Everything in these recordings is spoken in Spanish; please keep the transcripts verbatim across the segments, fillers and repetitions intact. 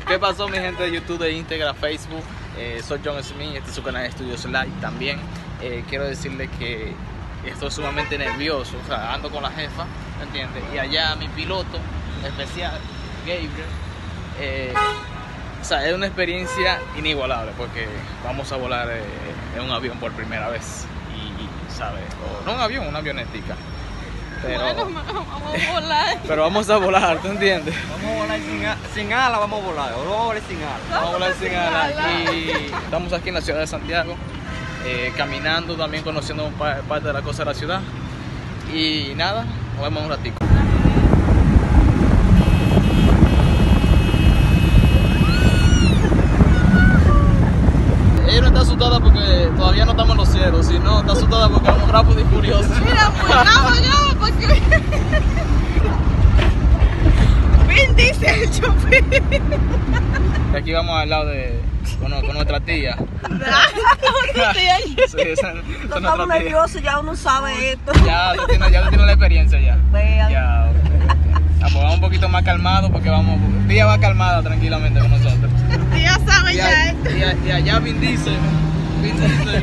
¿Qué pasó, mi gente de YouTube, de Instagram, Facebook? Eh, soy John Smith, este es su canal de Estudios Live también. Eh, quiero decirle que estoy sumamente nervioso, o sea, ando con la jefa, ¿me entiendes? Y allá mi piloto especial, Gabriel, eh, o sea, es una experiencia inigualable porque vamos a volar eh, en un avión por primera vez. Y, ¿sabes? O, no un avión, una avionetica. Pero, bueno, vamos a volar. Pero vamos a volar, ¿tú entiendes? Vamos a volar sin, sin ala, vamos a volar. O vamos a volar sin ala. Vamos a volar sin ala. Y estamos aquí en la ciudad de Santiago, eh, caminando, también conociendo parte de la cosa de la ciudad. Y nada, nos vemos un ratito. Ella no está asustada porque todavía no estamos en los cielos, sino está asustada porque vamos rápido y furioso. Mira, pues vamos, vamos, porque Vin dice el chofer. Aquí vamos al lado de con, con nuestra tía. Sí, esa, esa No es estamos nuestra tía. nerviosos, ya uno sabe esto. Ya, tú tienes, ya tú tienes la experiencia ya. Vean. Ya, okay. Ah, pues vamos un poquito más calmados porque vamos. Tía va calmada tranquilamente con nosotros. Ya sabe Y, ya a- esto. y, a- y allá Vin Diesel. Vin Diesel.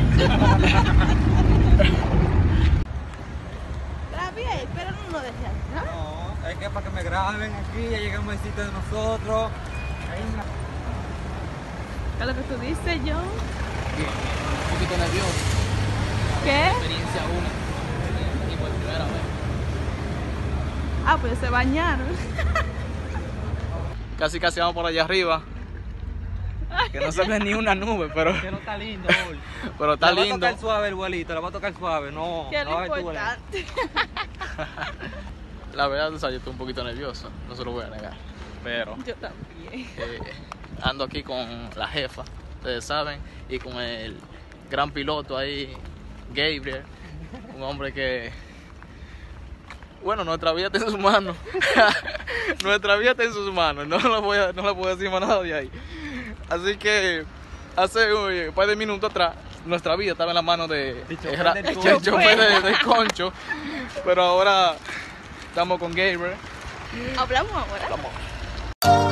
Está bien, pero no lo dejes atrás. No, es que para que me graben aquí, ya llegamos al sitio de nosotros. Ahí me- ¿Qué es lo que tú dices, John? Bien, un poquito nervioso. ¿Qué? Experiencia única. Y por primera vez. Ah, pues se bañaron. Casi casi vamos por allá arriba. Que no se ve ni una nube, pero, Que no está lindo hoy. pero está Le va a lindo. tocar suave el vuelito, le va a tocar suave. No, ¿Qué es no lo va a haber turbulencia. importante? La verdad, o sea, yo estoy un poquito nervioso, no se lo voy a negar. Pero Yo también. eh, ando aquí con la jefa, ustedes saben, y con el gran piloto ahí, Gabriel, un hombre que, bueno, nuestra vida está en sus manos. Nuestra vida está en sus manos, no le voy a, no le puedo decir más nada de ahí. Así que hace un par de minutos atrás, nuestra vida estaba en las manos de El chofer eh, ra- del el Concho. chofer de- del Concho, pero ahora estamos con Gabriel. Hablamos ahora. Vamos.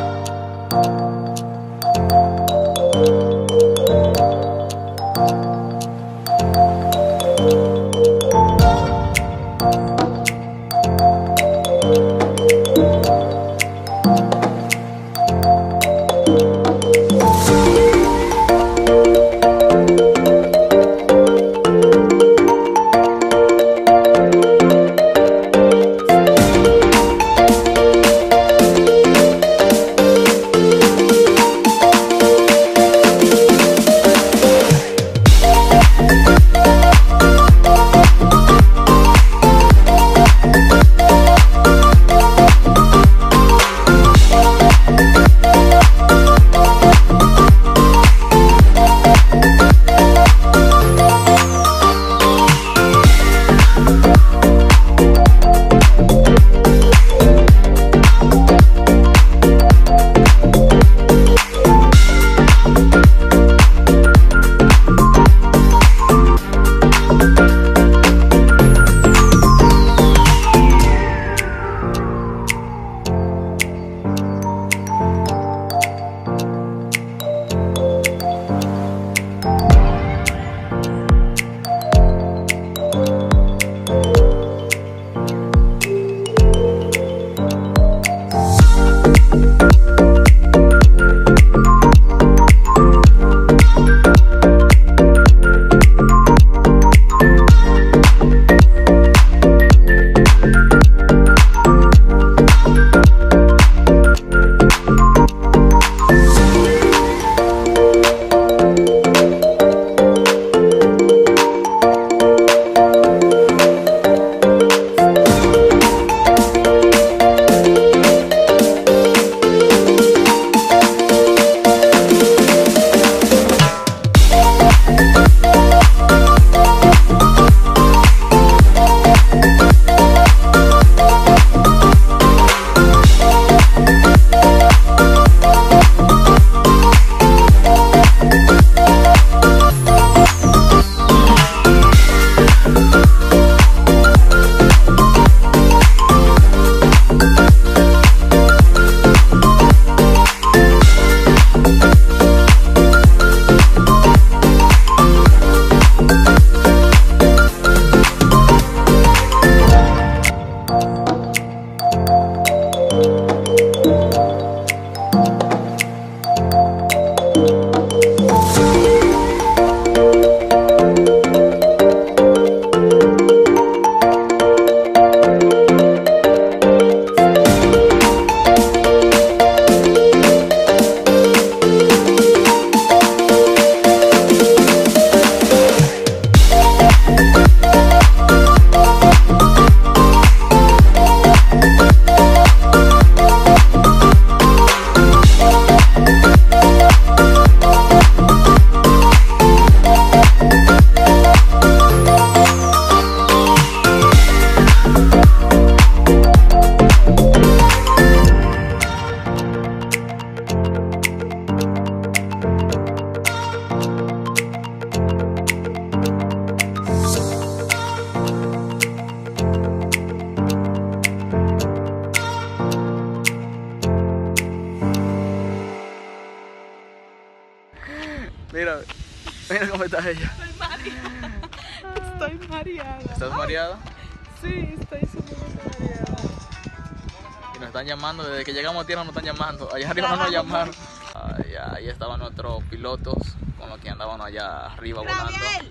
Mira, mira cómo está ella. Estoy mareada. Estoy mareada. ¿Estás mareada? Sí, estoy súper mareada. Y nos están llamando, desde que llegamos a tierra nos están llamando. Allá arriba nos llamaron. Ay, ahí estaban nuestros pilotos con los que andaban allá arriba volando. Gabriel.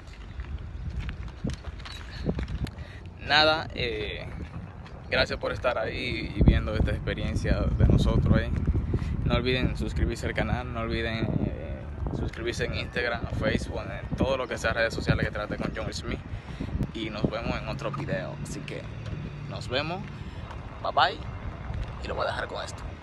Nada, eh, gracias por estar ahí y viendo esta experiencia de nosotros. Eh. No olviden suscribirse al canal, no olviden eh, suscribirse en Instagram, Facebook, en todo lo que sea redes sociales que trate con John Smith. Y nos vemos en otro video. Así que nos vemos. Bye bye. Y lo voy a dejar con esto.